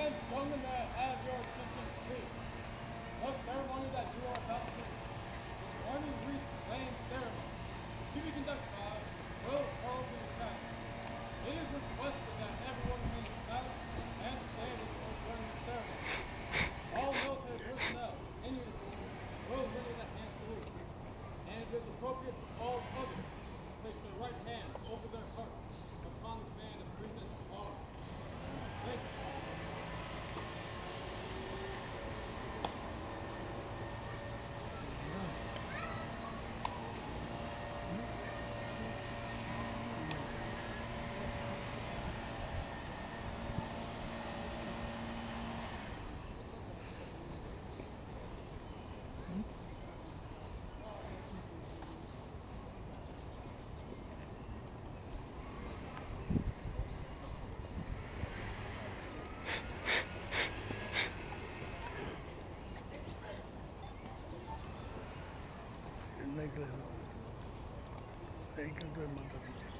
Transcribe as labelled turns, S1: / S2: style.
S1: and gentlemen, may I have your attention, please? The ceremony that you are about to witness is the Army Wreath laying ceremony to be conducted by Will Carlton County. It is requested that everyone remain silent and standing during the ceremony. All military personnel in uniform will render the hand salute, and it is appropriate for all others to place their right hand over their heart upon the command of Princess Arm. Thank you.
S2: Thank you, Mataji.